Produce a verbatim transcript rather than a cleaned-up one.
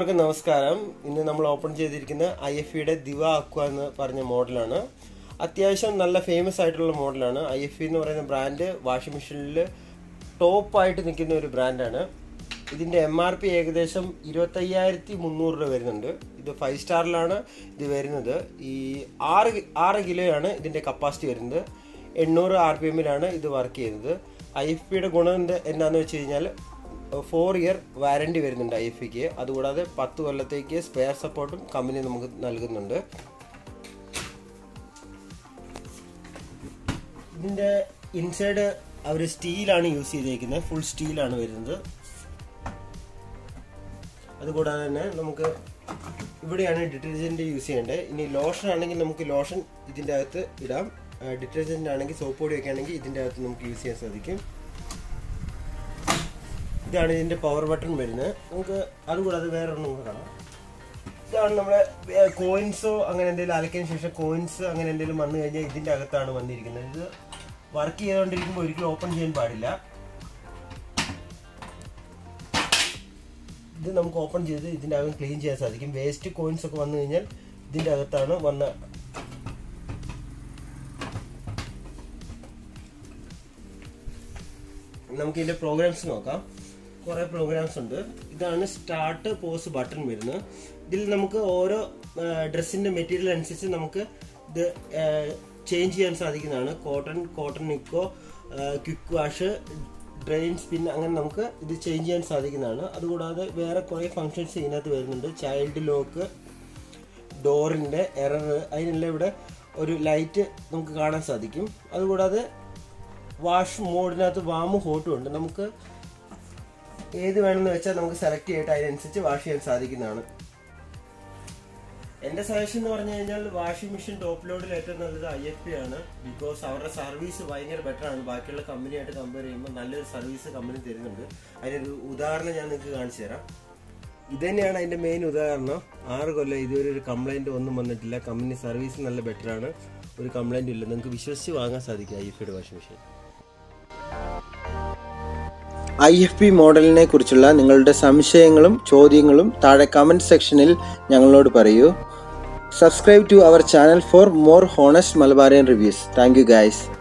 എല്ലാവർക്കും നമസ്കാരം. ഇന്ന് നമ്മൾ ഓപ്പൺ ചെയ്തിരിക്കുന്ന ഐ എഫ് ഇയുടെ ദിവ അക്വ എന്ന് പറഞ്ഞ മോഡലാണ്. അത്യാവശ്യം നല്ല ഫേമസ് ആയിട്ടുള്ള മോഡലാണ്. ഐ എഫ് ഇ എന്ന് പറയുന്ന ബ്രാൻഡ് വാഷിംഗ് മെഷീനിൽ ടോപ്പായിട്ട് നിൽക്കുന്ന ഒരു ബ്രാൻഡാണ്. ഇതിൻ്റെ എം ആർ പി ഏകദേശം ഇരുപത്തയ്യായിരത്തി മുന്നൂറ് രൂപ വരുന്നുണ്ട്. ഇത് ഫൈവ് സ്റ്റാറിലാണ് ഇത് വരുന്നത്. ഈ ആറ് ആറ് കിലോയാണ് ഇതിൻ്റെ കപ്പാസിറ്റി വരുന്നത്. എണ്ണൂറ് ആർ പി എമ്മിലാണ് ഇത് വർക്ക് ചെയ്യുന്നത്. ഐ എഫ് പിയുടെ ഗുണം എന്താണെന്ന് വെച്ച് കഴിഞ്ഞാൽ ഫോർ ഇയർ വാറണ്ടി വരുന്നുണ്ട് ഐ എഫ് ഇക്ക്. അതുകൂടാതെ പത്ത് കൊല്ലത്തേക്ക് സ്പെയർ സപ്പോർട്ടും കമ്പനി നമുക്ക് നൽകുന്നുണ്ട്. ഇതിൻ്റെ ഇൻസൈഡ് അവർ സ്റ്റീലാണ് യൂസ് ചെയ്തേക്കുന്നത്. ഫുൾ സ്റ്റീലാണ് വരുന്നത്. അതുകൂടാതെ തന്നെ നമുക്ക് ഇവിടെയാണ് ഡിറ്റർജൻറ്റ് യൂസ് ചെയ്യേണ്ടത്. ഇനി ലോഷൻ ആണെങ്കിൽ നമുക്ക് ലോഷൻ ഇതിൻ്റെ അകത്ത് ഇടാം. ഡിറ്റർജൻറ്റ് ആണെങ്കിൽ സോപ്പ് പൊടിയൊക്കെ ആണെങ്കിൽ ഇതിൻ്റെ അകത്ത് നമുക്ക് യൂസ് ചെയ്യാൻ സാധിക്കും. ഇതാണ് ഇതിൻ്റെ പവർ ബട്ടൺ വരുന്നത്. നമുക്ക് അതുകൂടാതെ വേറെ ഒന്നും നമുക്ക് കാണാം. ഇതാണ് നമ്മുടെ കോയിൻസോ അങ്ങനെ എന്തെങ്കിലും അലക്കിയതിന് ശേഷം കോയിൻസ് അങ്ങനെ എന്തെങ്കിലും വന്നു കഴിഞ്ഞാൽ ഇതിൻ്റെ അകത്താണ് വന്നിരിക്കുന്നത്. ഇത് വർക്ക് ചെയ്തുകൊണ്ടിരിക്കുമ്പോൾ ഒരിക്കലും ഓപ്പൺ ചെയ്യാൻ പാടില്ല. ഇത് നമുക്ക് ഓപ്പൺ ചെയ്ത് ഇതിൻ്റെ അകം ക്ലീൻ ചെയ്യാൻ സാധിക്കും. വേസ്റ്റ് കോയിൻസ് ഒക്കെ വന്നു കഴിഞ്ഞാൽ ഇതിൻ്റെ അകത്താണ് വന്ന. നമുക്ക് ഇതിൻ്റെ പ്രോഗ്രാംസ് നോക്കാം. കുറേ പ്രോഗ്രാംസ് ഉണ്ട്. ഇതാണ് സ്റ്റാർട്ട് പോസ് ബട്ടൺ വരുന്നത്. ഇതിൽ നമുക്ക് ഓരോ ഡ്രസ്സിൻ്റെ മെറ്റീരിയൽ അനുസരിച്ച് നമുക്ക് ഇത് ചേഞ്ച് ചെയ്യാൻ സാധിക്കുന്നതാണ്. കോട്ടൺ, കോട്ടൺ നിക്കോ, ക്വിക്ക് വാഷ്, ഡ്രെയിൻ സ്പിൻ, അങ്ങനെ നമുക്ക് ഇത് ചേഞ്ച് ചെയ്യാൻ സാധിക്കുന്നതാണ്. അതുകൂടാതെ വേറെ കുറേ ഫങ്ഷൻസ് ഇതിനകത്ത് വരുന്നുണ്ട്. ചൈൽഡ് ലോക്ക്, ഡോറിൻ്റെ എറർ, അതിനെല്ലാം ഇവിടെ ഒരു ലൈറ്റ് നമുക്ക് കാണാൻ സാധിക്കും. അതുകൂടാതെ വാഷ് മോഡിനകത്ത് വാമും ഹോട്ടും ഉണ്ട്. നമുക്ക് ഏത് വേണമെന്ന് വെച്ചാൽ നമുക്ക് സെലക്ട് ചെയ്തിട്ട് അതിനനുസരിച്ച് വാഷ് ചെയ്യാൻ സാധിക്കുന്നതാണ്. എൻ്റെ സജഷൻ എന്ന് പറഞ്ഞു കഴിഞ്ഞാൽ വാഷിംഗ് മെഷീൻ ടോപ്പ് ലോഡിൽ ഏറ്റവും നല്ലത് ഐ എഫ് പി ആണ്. ബിക്കോസ് അവരുടെ സർവീസ് ഭയങ്കര ബെറ്റർ ആണ്. ബാക്കിയുള്ള കമ്പനിയായിട്ട് കമ്പയർ ചെയ്യുമ്പോൾ നല്ലൊരു സർവീസ് കമ്പനി തരുന്നുണ്ട്. അതിനൊരു ഉദാഹരണം ഞാൻ നിങ്ങൾക്ക് കാണിച്ചു തരാം. ഇത് തന്നെയാണ് അതിൻ്റെ മെയിൻ ഉദാഹരണം. ആറ് കൊല്ലം ഇതുവരെ ഒരു കംപ്ലൈൻറ്റ് ഒന്നും വന്നിട്ടില്ല. കമ്പനി സർവീസ് നല്ല ബെറ്ററാണ്. ഒരു കംപ്ലൈൻറ്റും ഇല്ല. നിങ്ങൾക്ക് വിശ്വസിച്ച് വാങ്ങാൻ സാധിക്കും ഐ എഫ് പിയുടെ washing machine. I F B മോഡലിനെ കുറിച്ചുള്ള നിങ്ങളുടെ സംശയങ്ങളും ചോദ്യങ്ങളും താഴെ കമൻറ്റ് സെക്ഷനിൽ ഞങ്ങളോട് പറയൂ. Subscribe to our channel for more honest Malabarian reviews. Thank you guys.